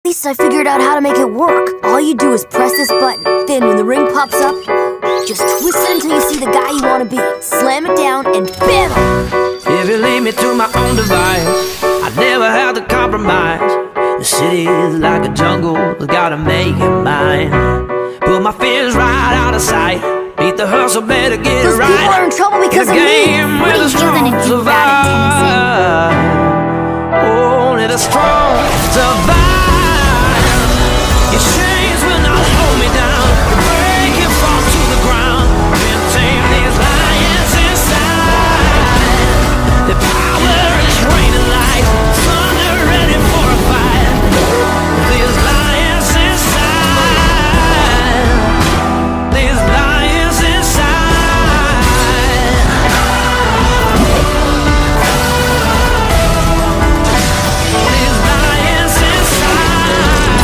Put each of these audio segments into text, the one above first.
least I figured out how to make it work. All you do is press this button. Then when the ring pops up, just twist it until you see the guy you want to be. Slam it down and bam! If you leave me to my own device, I never have to compromise. The city is like a jungle, gotta make it mine. Put my fears right out of sight. Beat the hustle, better get it right. Those people are in trouble because of me. What are you gonna do about it, Tennyson? Only the strong survive. Your chains will not hold me down. You break and fall to the ground. Can't tame these lions inside. The power is raining like thunder, ready for a fight. These lions inside. These lions inside. These lions inside.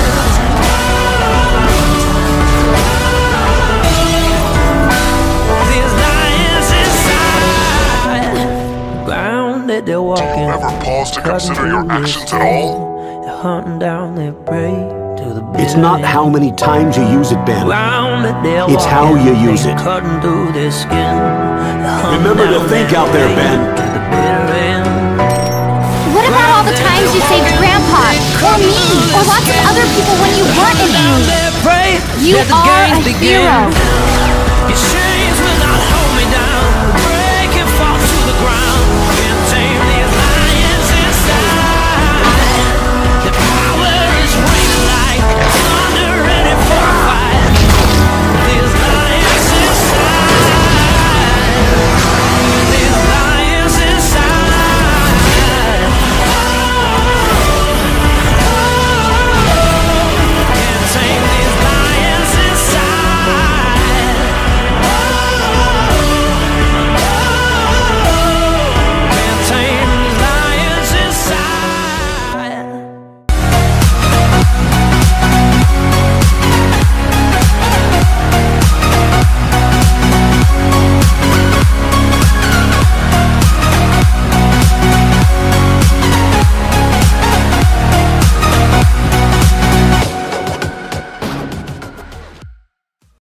These lions inside. Ground that they're walking. Do you ever pause to consider your actions at all? They're hunting down their prey to the It's not how many times you use it, Ben. ground that they're It's how walking. you use it. Cutting through their skin. Remember to think out there, Ben. What about all the times you saved Grandpa, or me, or lots of other people when you weren't in the mood? You are a hero.